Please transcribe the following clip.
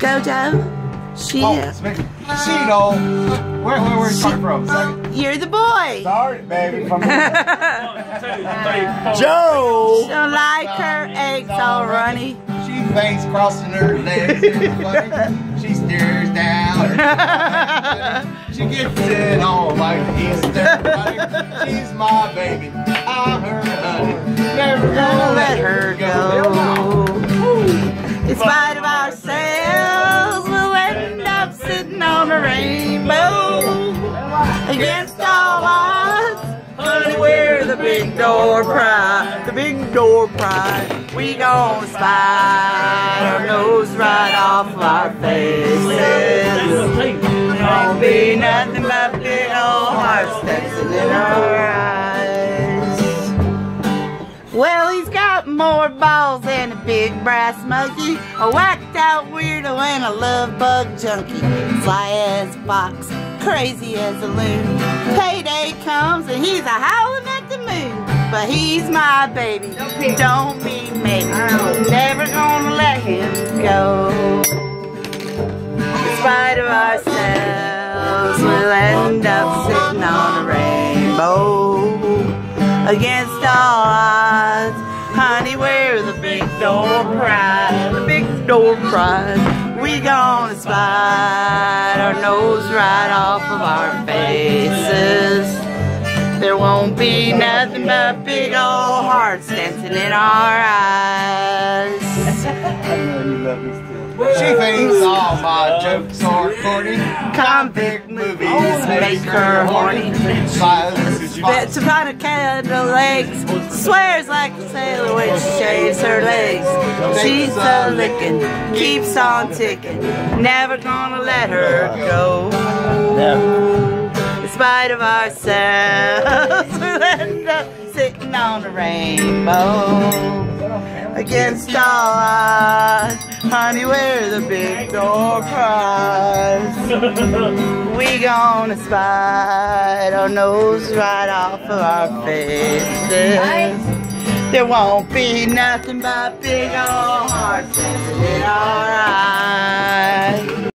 Go, Joe. She. Oh, Cheeto. Where's she from? You're the boy. Sorry, baby. From Joe. She'll like her eggs all runny. She face crossing her legs. She stares down. She gets it on like Easter bunny. She's my baby. I'm her honey. Never gonna let her go. In spite of ourselves, we'll end up sitting on a rainbow. Against all odds, honey, we're the big door pride. The big door pride. We gonna slide our nose right off of our faces. Won't be nothing but big old hearts dancing in our eyes. Well, he's got more balls than a big brass monkey, a whacked out weirdo and a love bug junkie. Sly as a fox, crazy as a loon. Payday comes and he's a howling at the moon. But he's my baby, don't be maybe. Never gonna let him go. In spite of ourselves, we'll end up sitting on a rainbow. Against all odds, honey, we're the big door pride. The big door pride. We gonna slide our nose right off of our faces. There won't be nothing but big old hearts dancing in our eyes. I know you love me still. She thinks all my jokes are corny. Convict movies make her horny. Silence is fine. To find a candle legs, swears like a sailor when she shaves her legs. She's a licking, keeps on ticking, never gonna let her go. In spite of ourselves, we'll end up sitting on a rainbow. Against all odds, honey, we're the big door prize. We gonna slide our nose right off of our faces. There won't be nothing but big old hearts in our eyes.